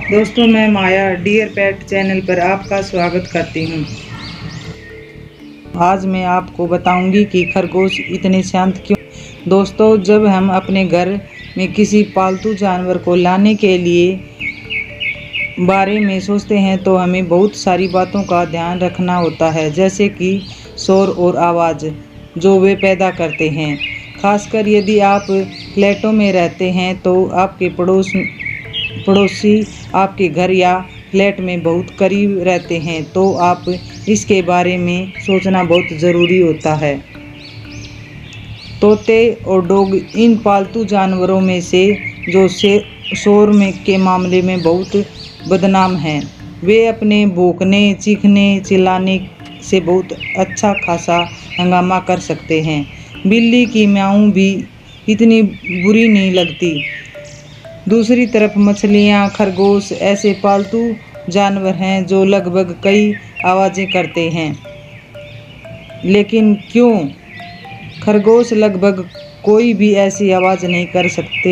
दोस्तों, मैं माया डियर पेट चैनल पर आपका स्वागत करती हूँ। आज मैं आपको बताऊंगी कि खरगोश इतने शांत क्यों। दोस्तों, जब हम अपने घर में किसी पालतू जानवर को लाने के लिए बारे में सोचते हैं तो हमें बहुत सारी बातों का ध्यान रखना होता है, जैसे कि शोर और आवाज़ जो वे पैदा करते हैं। खासकर यदि आप फ्लैटों में रहते हैं तो आपके पड़ोसी आपके घर या फ्लैट में बहुत करीब रहते हैं, तो आप इसके बारे में सोचना बहुत ज़रूरी होता है। तोते और डॉग इन पालतू जानवरों में से जो शोर में के मामले में बहुत बदनाम हैं। वे अपने भौंकने, चीखने, चिल्लाने से बहुत अच्छा खासा हंगामा कर सकते हैं। बिल्ली की म्याऊं भी इतनी बुरी नहीं लगती। दूसरी तरफ मछलियाँ, खरगोश ऐसे पालतू जानवर हैं जो लगभग कई आवाज़ें करते हैं। लेकिन क्यों खरगोश लगभग कोई भी ऐसी आवाज़ नहीं कर सकते?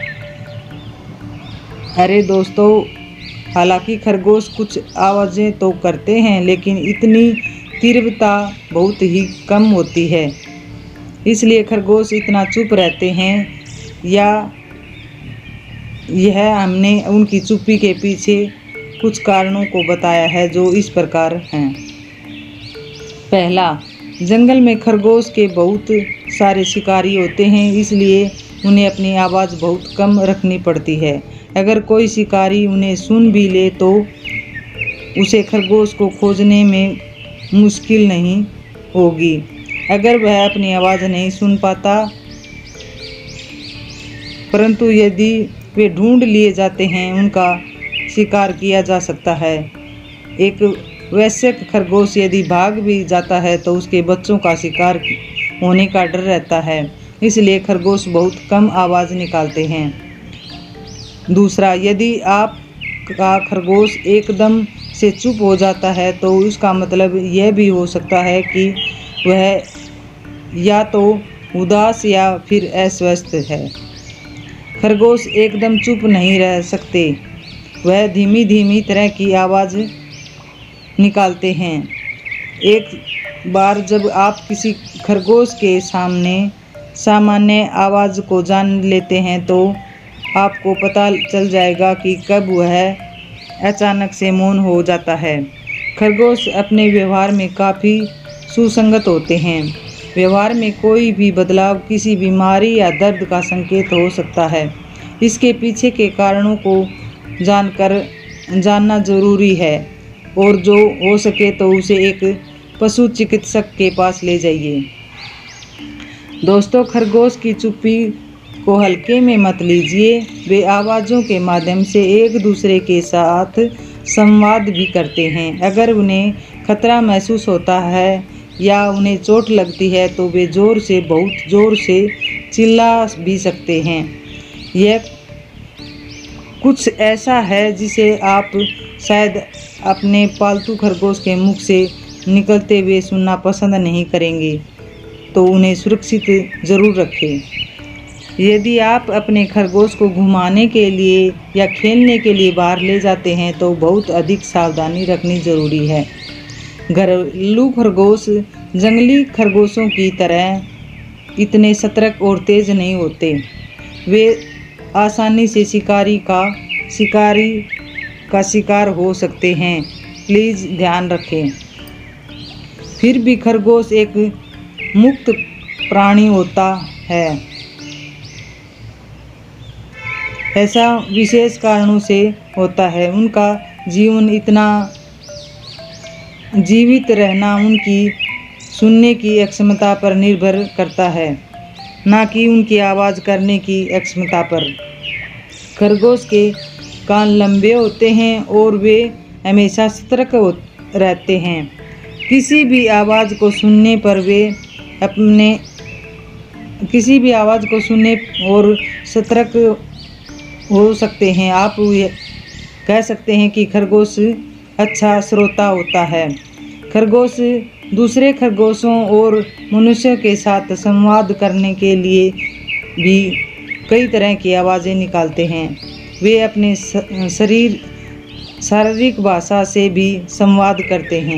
अरे दोस्तों, हालांकि खरगोश कुछ आवाज़ें तो करते हैं, लेकिन इतनी तीव्रता बहुत ही कम होती है। इसलिए खरगोश इतना चुप रहते हैं। या यह हमने उनकी चुप्पी के पीछे कुछ कारणों को बताया है जो इस प्रकार हैं। पहला, जंगल में खरगोश के बहुत सारे शिकारी होते हैं, इसलिए उन्हें अपनी आवाज़ बहुत कम रखनी पड़ती है। अगर कोई शिकारी उन्हें सुन भी ले तो उसे खरगोश को खोजने में मुश्किल नहीं होगी। अगर वह अपनी आवाज़ नहीं सुन पाता, परंतु यदि वे ढूंढ लिए जाते हैं, उनका शिकार किया जा सकता है। एक वयस्क खरगोश यदि भाग भी जाता है तो उसके बच्चों का शिकार होने का डर रहता है, इसलिए खरगोश बहुत कम आवाज़ निकालते हैं। दूसरा, यदि आपका खरगोश एकदम से चुप हो जाता है तो उसका मतलब यह भी हो सकता है कि वह या तो उदास या फिर अस्वस्थ है। खरगोश एकदम चुप नहीं रह सकते, वह धीमी धीमी तरह की आवाज़ निकालते हैं। एक बार जब आप किसी खरगोश के सामान्य आवाज़ को जान लेते हैं तो आपको पता चल जाएगा कि कब वह अचानक से मौन हो जाता है। खरगोश अपने व्यवहार में काफ़ी सुसंगत होते हैं। व्यवहार में कोई भी बदलाव किसी बीमारी या दर्द का संकेत हो सकता है। इसके पीछे के कारणों को जानना जरूरी है, और जो हो सके तो उसे एक पशु चिकित्सक के पास ले जाइए। दोस्तों, खरगोश की चुप्पी को हल्के में मत लीजिए। वे आवाज़ों के माध्यम से एक दूसरे के साथ संवाद भी करते हैं। अगर उन्हें खतरा महसूस होता है या उन्हें चोट लगती है तो वे बहुत ज़ोर से चिल्ला भी सकते हैं। यह कुछ ऐसा है जिसे आप शायद अपने पालतू खरगोश के मुख से निकलते हुए सुनना पसंद नहीं करेंगे, तो उन्हें सुरक्षित ज़रूर रखें। यदि आप अपने खरगोश को घुमाने के लिए या खेलने के लिए बाहर ले जाते हैं तो बहुत अधिक सावधानी रखनी ज़रूरी है। घरेलू खरगोश जंगली खरगोशों की तरह इतने सतर्क और तेज़ नहीं होते। वे आसानी से शिकारी का शिकार हो सकते हैं। प्लीज़ ध्यान रखें। फिर भी खरगोश एक मुक्त प्राणी होता है। ऐसा विशेष कारणों से होता है। उनका जीवन इतना जीवित रहना उनकी सुनने की क्षमता पर निर्भर करता है, ना कि उनकी आवाज़ करने की क्षमता पर। खरगोश के कान लंबे होते हैं और वे हमेशा सतर्क रहते हैं। किसी भी आवाज़ को सुनने और सतर्क हो सकते हैं। आप कह सकते हैं कि खरगोश अच्छा श्रोता होता है। खरगोश दूसरे खरगोशों और मनुष्यों के साथ संवाद करने के लिए भी कई तरह की आवाज़ें निकालते हैं। वे अपने शरीर शारीरिक भाषा से भी संवाद करते हैं।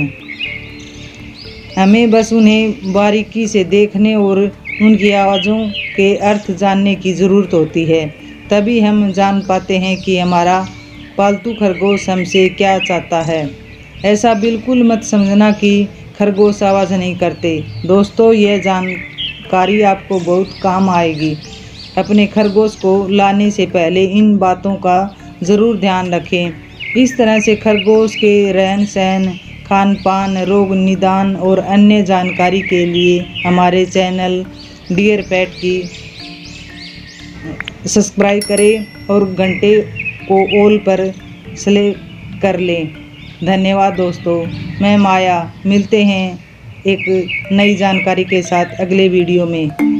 हमें बस उन्हें बारीकी से देखने और उनकी आवाज़ों के अर्थ जानने की ज़रूरत होती है, तभी हम जान पाते हैं कि हमारा पालतू खरगोश हमसे क्या चाहता है। ऐसा बिल्कुल मत समझना कि खरगोश आवाज़ नहीं करते। दोस्तों, यह जानकारी आपको बहुत काम आएगी। अपने खरगोश को लाने से पहले इन बातों का ज़रूर ध्यान रखें। इस तरह से खरगोश के रहन सहन, खान पान, रोग निदान और अन्य जानकारी के लिए हमारे चैनल डियर पेट की सब्सक्राइब करें और घंटे को ऑल पर सेलेक्ट कर लें। धन्यवाद दोस्तों। मैं माया, मिलते हैं एक नई जानकारी के साथ अगले वीडियो में।